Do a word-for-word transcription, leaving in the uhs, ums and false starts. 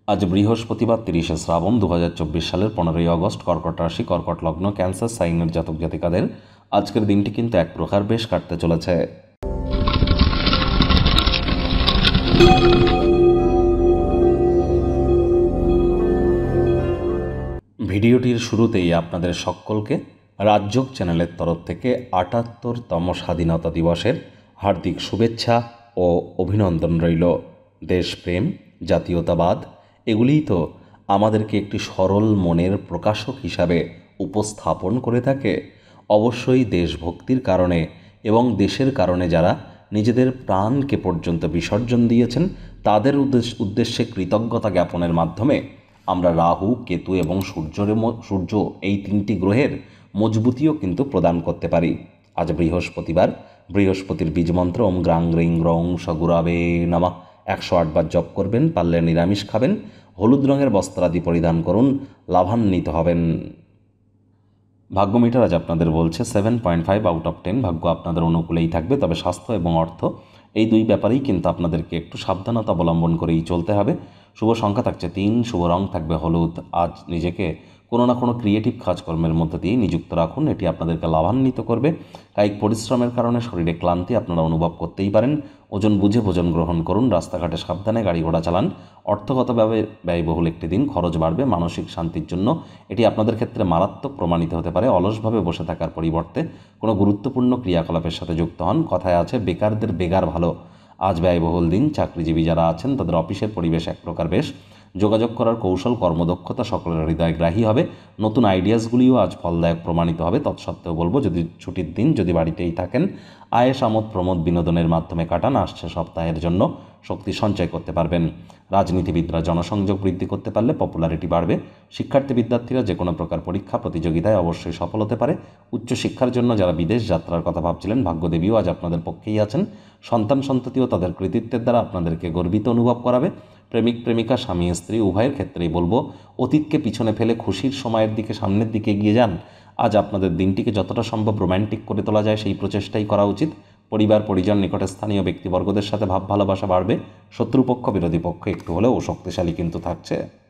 আজ বৃহস্পতিবার তিরিশে শ্রাবণ দু হাজার চব্বিশ সালের পনেরোই আগস্ট, কর্কট রাশি, কর্কট লগ্ন, ক্যান্সার সাইনের জাতক জাতিকাদের আজকের দিনটি কিন্তু এক প্রকার বেশ কাটতে চলেছে। ভিডিওটির শুরুতেই আপনাদের সকলকে রাজযোগ চ্যানেলের তরফ থেকে আটাত্তরতম স্বাধীনতা দিবসের হার্দিক শুভেচ্ছা ও অভিনন্দন রইল। দেশপ্রেম, জাতীয়তাবাদ এগুলিই তো আমাদেরকে একটি সরল মনের প্রকাশক হিসাবে উপস্থাপন করে থাকে। অবশ্যই দেশভক্তির কারণে এবং দেশের কারণে যারা নিজেদের প্রাণকে পর্যন্ত বিসর্জন দিয়েছেন তাদের উদ্দেশ্যে কৃতজ্ঞতা জ্ঞাপনের মাধ্যমে আমরা রাহু, কেতু এবং সূর্যের সূর্য এই তিনটি গ্রহের মজবুতিও কিন্তু প্রদান করতে পারি। আজ বৃহস্পতিবার, বৃহস্পতির বীজমন্ত্র ওম গ্রাং গ্রিং গ্রং সগুরাবে নামা একশো আটবার জপ করবেন। পারলে নিরামিষ খাবেন, হলুদ রঙের বস্ত্রাদি পরিধান করুন, লাভান্বিত হবেন। ভাগ্য মিটার আজ আপনাদের বলছে seven point five out of ten. ভাগ্য আপনাদের অনুকূলেই থাকবে, তবে স্বাস্থ্য এবং অর্থ এই দুই ব্যাপারেই কিন্তু আপনাদেরকে একটু সাবধানতা অবলম্বন করেই চলতে হবে। শুভ সংখ্যা থাকছে তিন, শুভ রং থাকবে হলুদ। আজ নিজেকে কোনো না কোনো ক্রিয়েটিভ কাজকর্মের মধ্যে দিয়ে নিযুক্ত রাখুন, এটি আপনাদেরকে লাভান্বিত করবে। কায়িক পরিশ্রমের কারণে শরীরে ক্লান্তি আপনারা অনুভব করতেই পারেন। ওজন বুঝে ভোজন গ্রহণ করুন, রাস্তাঘাটে সাবধানে গাড়ি ঘোড়া চালান। অর্থগতভাবে ব্যয়বহুল একটি দিন, খরচ বাড়বে। মানসিক শান্তির জন্য এটি আপনাদের ক্ষেত্রে মারাত্মক প্রমাণিত হতে পারে। অলসভাবে বসে থাকার পরিবর্তে কোনো গুরুত্বপূর্ণ ক্রিয়াকলাপের সাথে যুক্ত হন। কথায় আছে বেকারদের বেগার ভালো। আজ ব্যয়বহুল দিন। চাকরিজীবী যারা আছেন তাদের অফিসের পরিবেশ এক প্রকার বেশ। যোগাযোগ করার কৌশল, কর্মদক্ষতা সকলের হৃদয়গ্রাহী হবে। নতুন আইডিয়াসগুলিও আজ ফলদায়ক প্রমাণিত হবে। তৎসত্ত্বেও বলবো, যদি ছুটির দিন, যদি বাড়িতেই থাকেন, আয়েস আমোদ প্রমোদ বিনোদনের মাধ্যমে কাটান। আসছে সপ্তাহের জন্য শক্তি সঞ্চয় করতে পারবেন। রাজনীতিবিদরা জনসংযোগ বৃদ্ধি করতে পারলে পপুলারিটি বাড়বে। শিক্ষার্থী বিদ্যার্থীরা যে কোনো প্রকার পরীক্ষা প্রতিযোগিতায় অবশ্যই সফল হতে পারে। উচ্চশিক্ষার জন্য যারা বিদেশ যাত্রার কথা ভাবছিলেন, ভাগ্যদেবীও আজ আপনাদের পক্ষেই আছেন। সন্তান সন্ততিও তাদের কৃতিত্বের দ্বারা আপনাদেরকে গর্বিত অনুভব করাবে। প্রেমিক প্রেমিকা, স্বামী স্ত্রী উভয়ের ক্ষেত্রেই বলবো, অতীতকে পিছনে ফেলে খুশির সময়ের দিকে সামনের দিকে এগিয়ে যান। আজ আপনাদের দিনটিকে যতটা সম্ভব রোম্যান্টিক করে তোলা যায় সেই প্রচেষ্টাই করা উচিত। পরিবার, পরিজন, নিকটের স্থানীয় ব্যক্তিবর্গদের সাথে ভাব ভালোবাসা বাড়বে। শত্রুপক্ষ, বিরোধী পক্ষ একটু হলেও শক্তিশালী কিন্তু থাকছে।